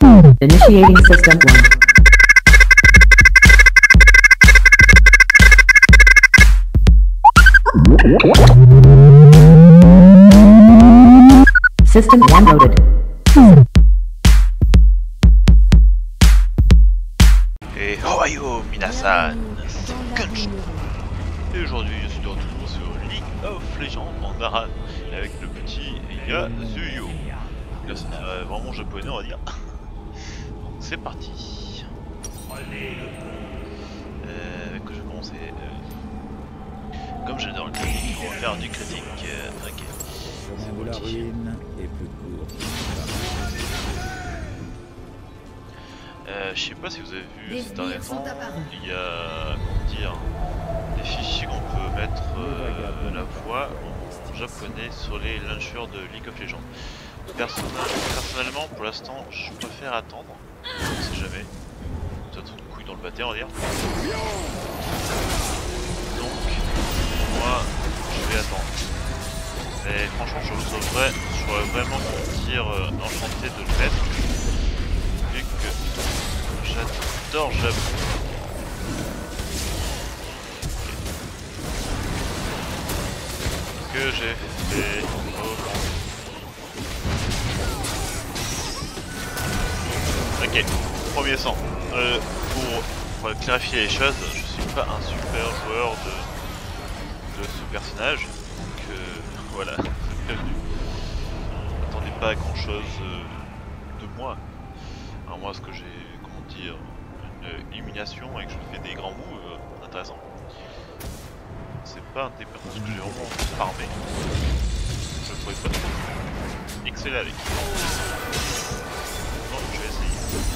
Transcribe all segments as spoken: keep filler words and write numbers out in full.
Initiating system one. System one loaded. Et Ohio Minasan, c'est Kunch. Et aujourd'hui je suis de retour sur League of Legends en Aran avec le petit Yasuo. Là ça fait vraiment japonais on va dire. Donc c'est parti. Euh, que je vais commencer. Euh, comme j'ai dans le critique, on va faire du critique. Euh, ok. Le chemin de la ruine est plus court. Euh, je sais pas si vous avez vu ces derniers temps, il y a comment dire, des fichiers qu'on peut mettre euh, la voix en japonais sur les launchers de League of Legends. Personnel, personnellement, pour l'instant, je préfère attendre, on sait jamais, c'est un truc de couille dans le pâté on va dire. Donc, moi, je vais attendre. Mais franchement, je serais, je serais vraiment dire euh, enchanté de le mettre, vu que j'adore Japon. Que j'ai fait oh. Ok, premier sang. Euh, pour, pour clarifier les choses, je suis pas un super joueur de, de ce personnage. Donc euh, voilà, c'est prévenu. N'attendez pas à grand chose euh, de moi. Alors moi, ce que j'ai, comment dire, une illumination et que je fais des grands moves euh, intéressants. C'est pas un des personnages que j'ai vraiment farmé. Je trouvais pas trop excellent avec. Bon, je vais essayer.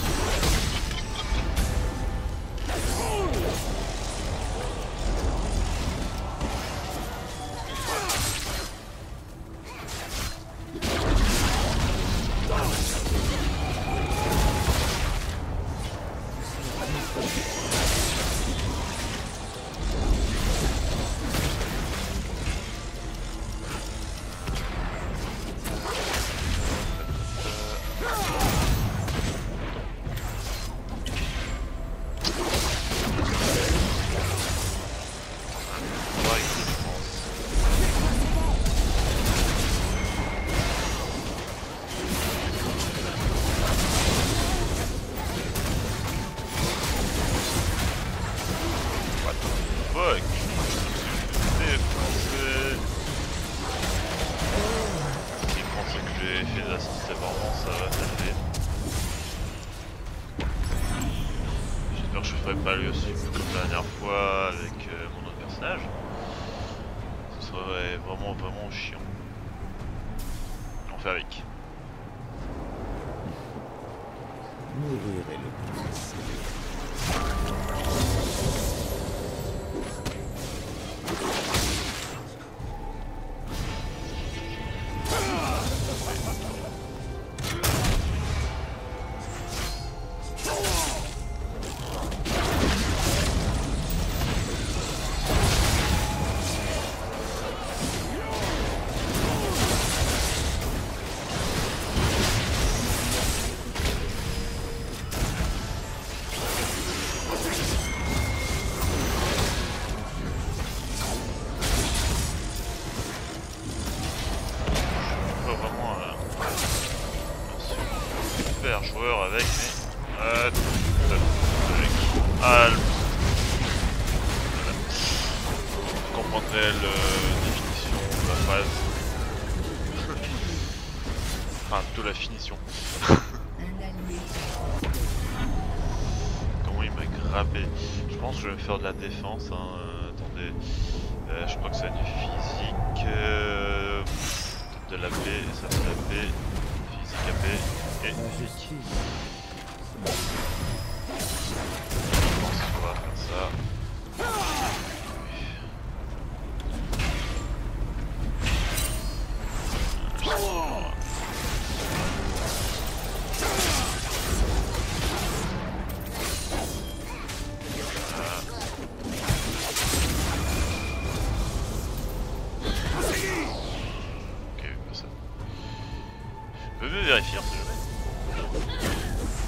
Pas lui aussi comme la dernière fois avec euh, mon autre personnage. Ce serait vraiment vraiment chiant. On fait avec. Mourir est le plus facile. Joueur avec mais euh, ah, vous comprendrez la définition de la phrase. Enfin de la finition. Comment il m'a grappé. Je pense que je vais me faire de la défense hein. euh, attendez euh, je crois que c'est du physique euh, de la paix, ça fait la paix, physique A P. Et je pense qu'on va faire ça. Ok, ça. Je peux mieux vérifier si jamais.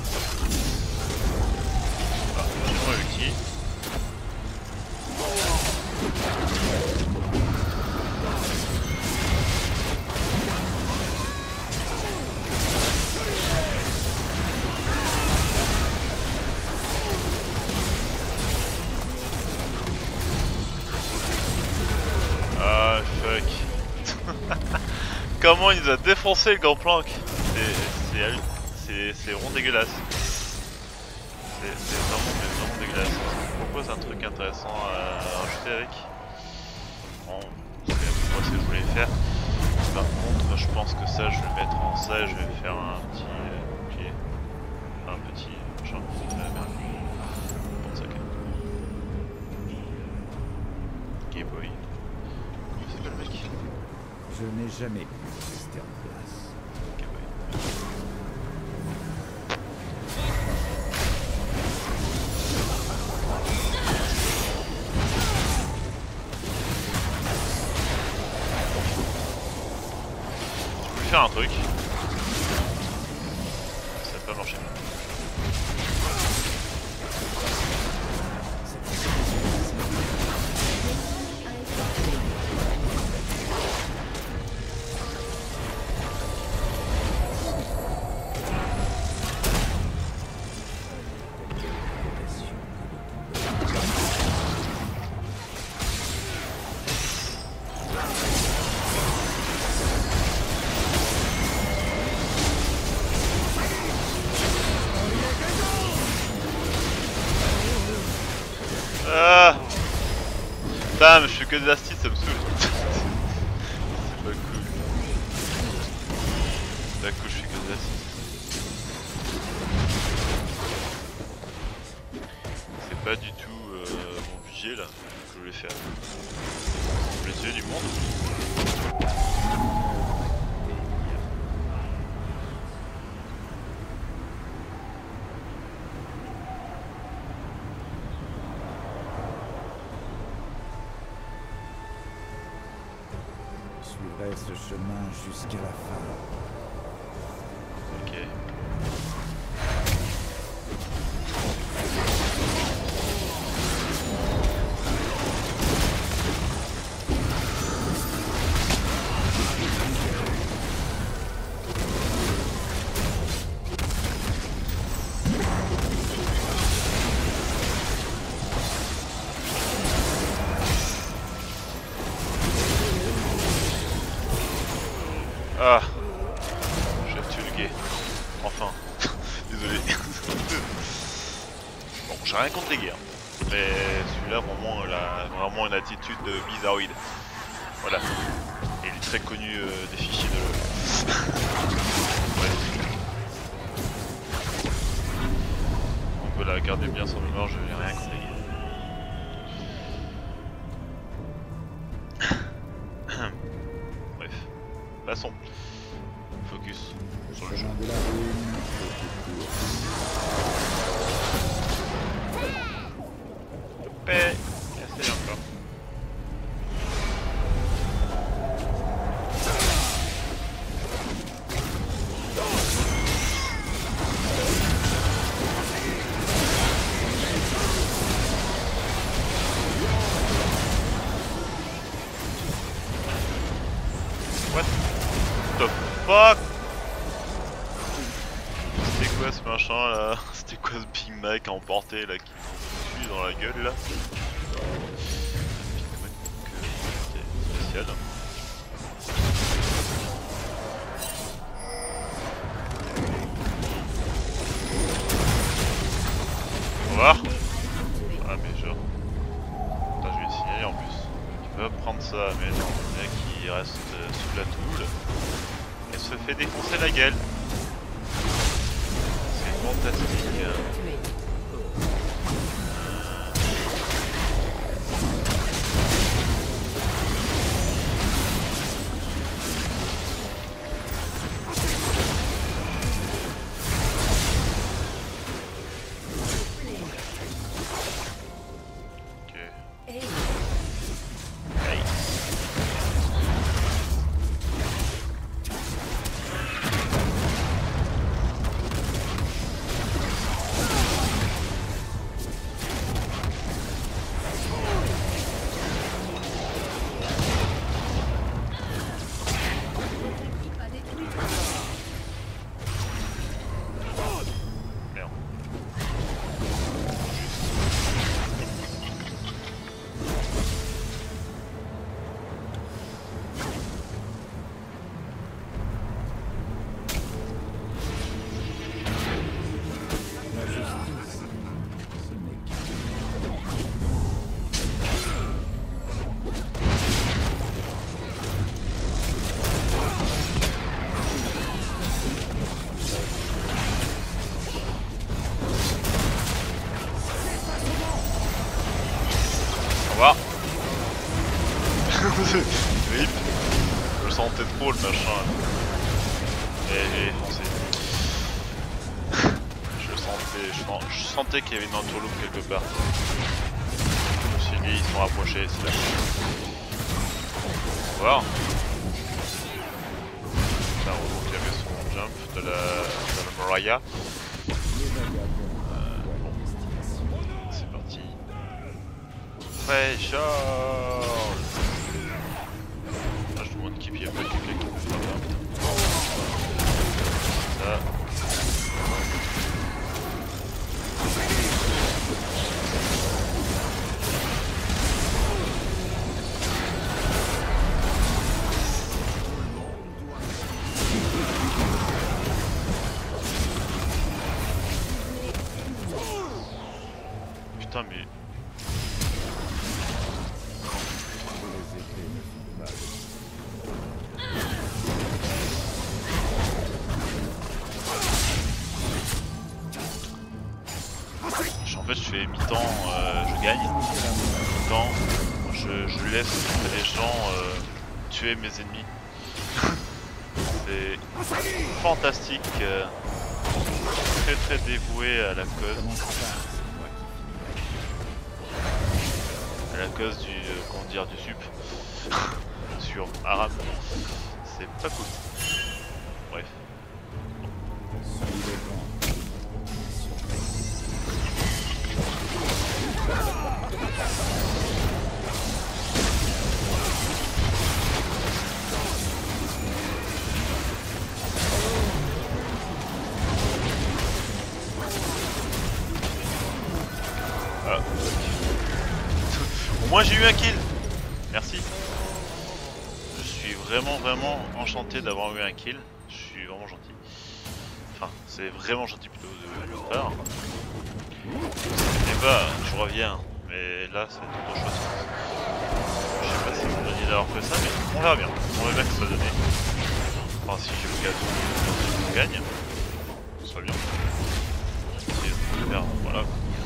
comment il nous a défoncé le Gangplank. C'est c'est vraiment dégueulasse. C'est vraiment, vraiment dégueulasse. Je propose un truc intéressant à rajouter avec. Bon, c'est pas ce que je voulais faire. Par contre, je pense que ça, je vais le mettre en ça et je vais faire un petit euh, pied. Un petit machin. Euh, merde. Bon, ça, ok. Game Boy. Comment s'appelle le mec? Je n'ai jamais pu rester en place. Game Boy. Faire un truc. Ça n'a pas marché. Ah putain, mais je fais que des astites, ça me saoule. C'est pas cool. C'est pas cool, je fais que des astites. C'est pas du tout euh, mon budget là que je voulais faire. Je voulais tuer du monde. Je suivrai ce chemin jusqu'à la fin. Ok. Ah, j'ai tué le gay. Enfin, désolé. Bon, j'ai rien contre les gays, hein. Mais celui-là vraiment, il a vraiment une attitude de bizarroïde. Voilà. Et il est très connu euh, des fichiers de. Ouais. Donc voilà, gardez bien son mémoire, je n'ai rien contre les gays. Bref, passons. Focus sur le jeu. Chemin de la ruine est plus court. Paix. Essaye encore. What the fuck? C'était quoi ce machin là? C'était quoi ce Big Mac à emporter là qui nous tue dans la gueule là? Big Mac euh, spécial. On va voir. Ah mais genre. Putain, je vais le signaler en plus. Il va prendre ça, mais non, le mec il reste euh, sous la toule et se fait défoncer la gueule. C'est fantastique. trop le machin. Et j'ai foncé. je sentais, je, sens- je sentais qu'il y avait une entourloupe quelque part. Je me suis dit, ils sont rapprochés, c'est là. On va voir. C'est un robot qui avait son jump de la, de la Mariah. Euh, bon. C'est parti. Ouais, Charles. Ah, je demande qu'il y ait pas quelqu'un qui me fait ça. Ça. Putain mais... Les épées ne font pas le En fait je fais mi-temps, euh, je gagne. Mi-temps, je, je laisse les gens euh, tuer mes ennemis. C'est fantastique. Euh, très très dévoué à la cause. À la cause du, euh, comment dire, du sup. Sur arabe. C'est pas cool. Bref. Suis le vent. Ah. Au moins j'ai eu un kill. Merci. Je suis vraiment vraiment enchanté d'avoir eu un kill. Je suis vraiment gentil. Enfin, c'est vraiment gentil plutôt de le faire. Et bah, je reviens. Mais là, c'est autre chose. Je sais pas si vous venez d'avoir fait ça, mais on verra bien. On verra bien que ça va donner. Enfin, si j'ai le cas de je gagne, ce sera bien. Et faire, voilà.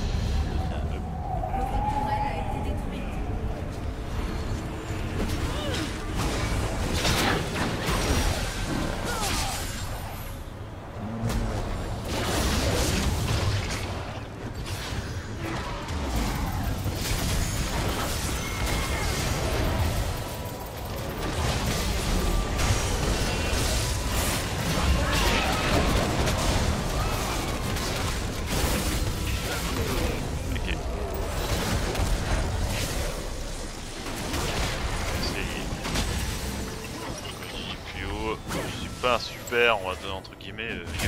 Pas un super, on va donner entre guillemets, euh, vieux.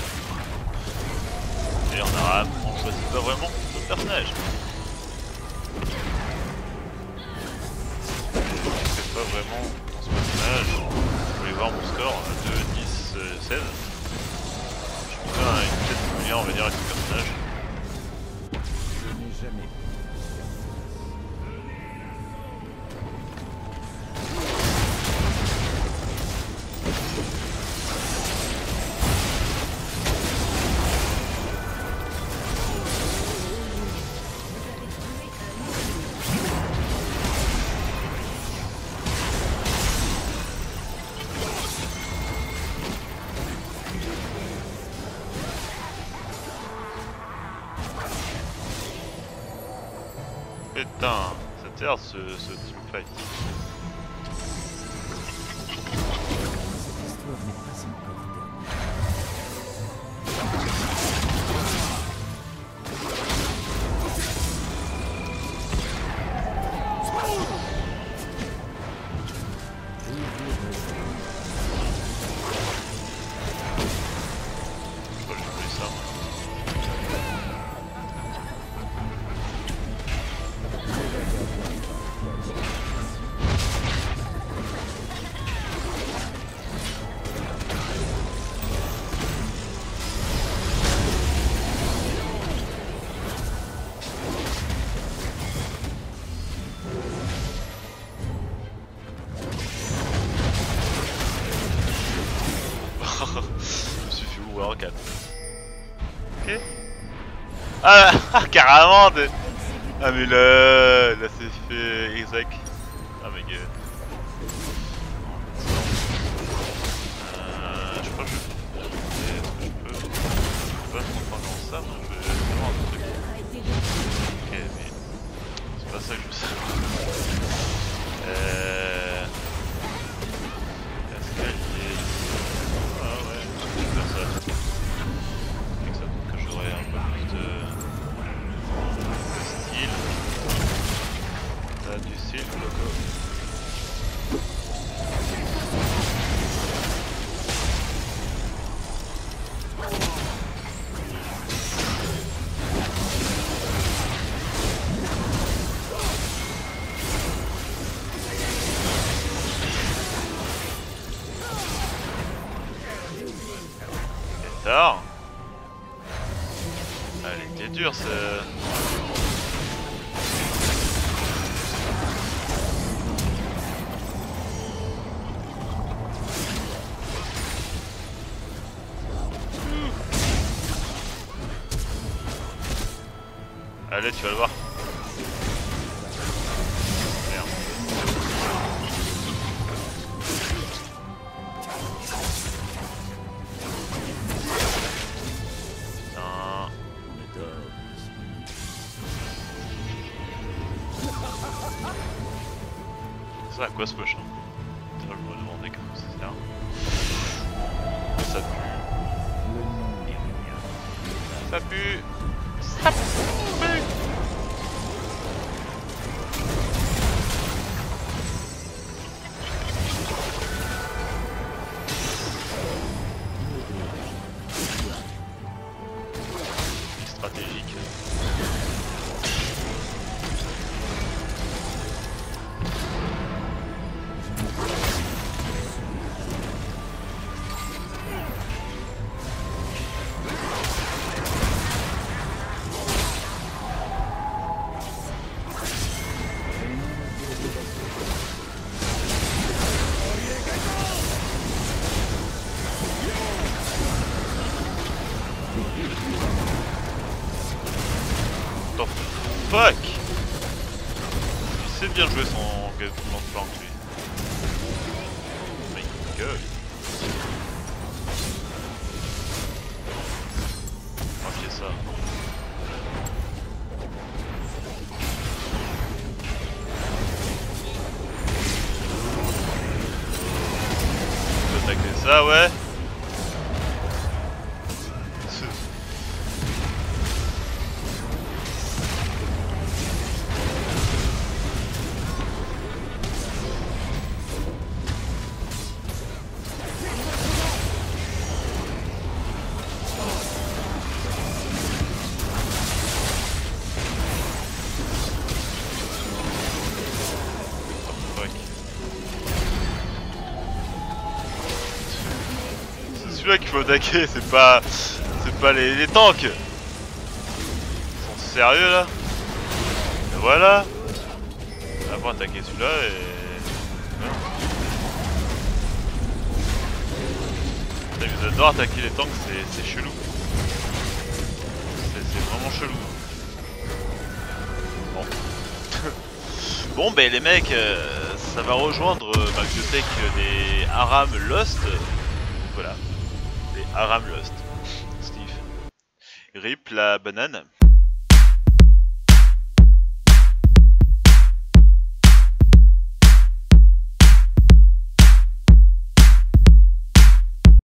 Et en arabe, on choisit pas vraiment notre personnage. Je sais pas vraiment dans ce personnage. Je voulais voir mon score, deux, dix, seize. Je me fais une tête familière, on va dire, avec ce personnage. Je n'ai jamais. Putain, c'est terre ce, ce teamfight. Cette histoire n'est pas encore Je crois que j'ai voulu ça. Je me suis fait ouvrir en quatre. Ok. Ah, ah carrément de... Ah mais là, là c'est fait exact. Ah mais gueule. crois que je... Est-ce que je peux... Je peux pas transformer en ça, moi je vais vraiment un truc. Ok, mais... C'est pas ça que je veux savoir. Euh... Escalier... Ah ouais, je peux faire ça. Ok, ça montre que j'aurai un peu plus de... de style. Là, du style, logo. Tard. Elle était dure, ce... Allez, tu vas le voir. Merde. Putain. Ça à quoi ce machin? Je me demandais comment ça sert. Ça pue. Ça pue. Ça pue. Stratégique. What the fuck? Il sait bien jouer son mouvement de flanc lui. My god. Ok ça. On peut attaquer ça ouais. Celui-là qu'il faut attaquer, c'est pas... c'est pas les, les tanks. Ils sont sérieux là? Et voilà. On va attaquer celui-là et... Voilà. Ils adorent attaquer les tanks, c'est chelou. C'est vraiment chelou. Bon. Bon ben les mecs, euh, ça va rejoindre euh, ma bibliothèque des Aram Lost. Voilà. Les Aram Lost. Steve. Rip la banane.